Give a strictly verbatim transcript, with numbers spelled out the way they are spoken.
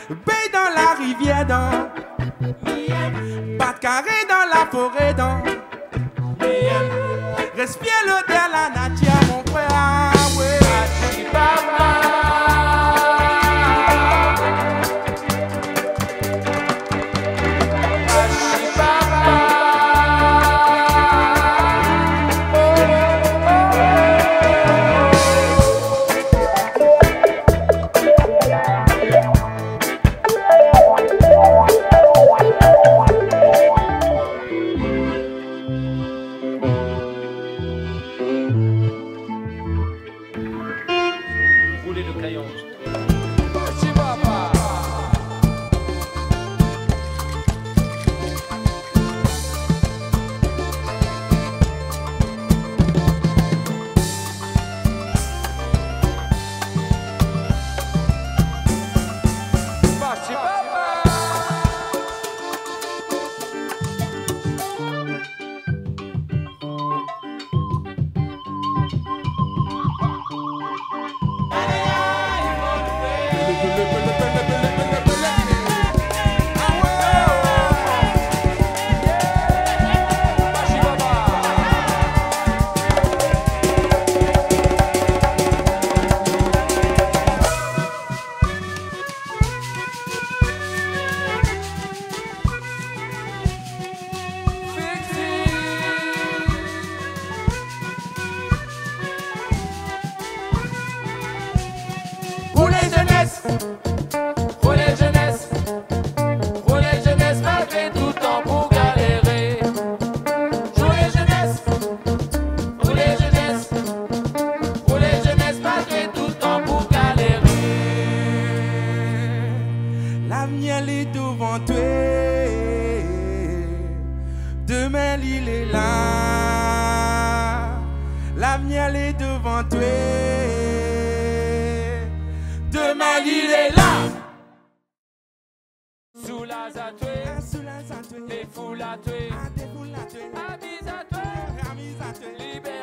baie dans la rivière dans, pas de carré dans la forêt dans, respire l'odeur la nature mon frère, ah ouais. Demain l'île est là, l'avenir est devant toi. Demain l'île est là. Sous la zatoué, des foules à tuer, amis à tuer, libérés.